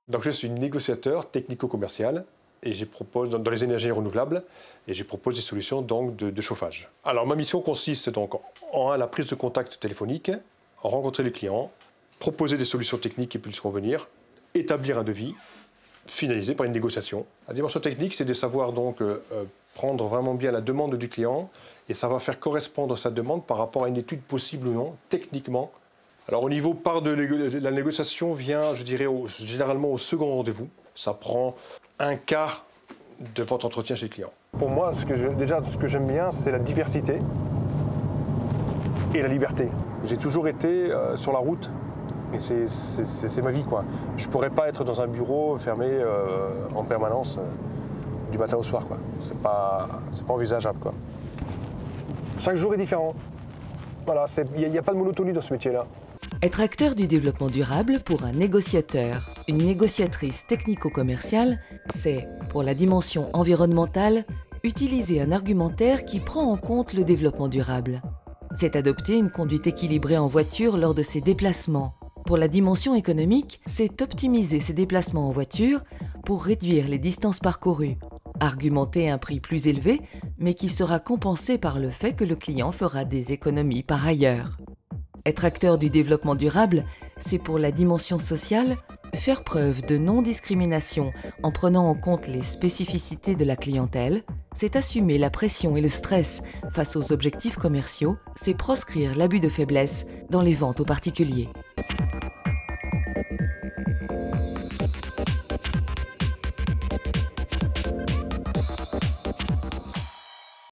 Donc je suis négociateur technico-commercial et je propose dans les énergies renouvelables et je propose des solutions donc de chauffage. Alors ma mission consiste donc en la prise de contact téléphonique, rencontrer les clients, proposer des solutions techniques qui puissent convenir, établir un devis, finalisé par une négociation. La dimension technique, c'est de savoir donc prendre vraiment bien la demande du client et ça va faire correspondre sa demande par rapport à une étude possible ou non, techniquement. Alors au niveau part de la négociation vient, je dirais, généralement au second rendez-vous. Ça prend un quart de votre entretien chez le client. Pour moi, ce que j'aime bien, c'est la diversité et la liberté. J'ai toujours été sur la route. Et c'est ma vie, quoi. Je ne pourrais pas être dans un bureau fermé en permanence du matin au soir, quoi. C'est pas envisageable, quoi. Chaque jour est différent. Voilà, il n'y a pas de monotonie dans ce métier-là. Être acteur du développement durable pour un négociateur, une négociatrice technico-commerciale, c'est, pour la dimension environnementale, utiliser un argumentaire qui prend en compte le développement durable. C'est adopter une conduite équilibrée en voiture lors de ses déplacements. Pour la dimension économique, c'est optimiser ses déplacements en voiture pour réduire les distances parcourues. Argumenter un prix plus élevé, mais qui sera compensé par le fait que le client fera des économies par ailleurs. Être acteur du développement durable, c'est pour la dimension sociale, faire preuve de non-discrimination en prenant en compte les spécificités de la clientèle, c'est assumer la pression et le stress face aux objectifs commerciaux, c'est proscrire l'abus de faiblesse dans les ventes aux particuliers.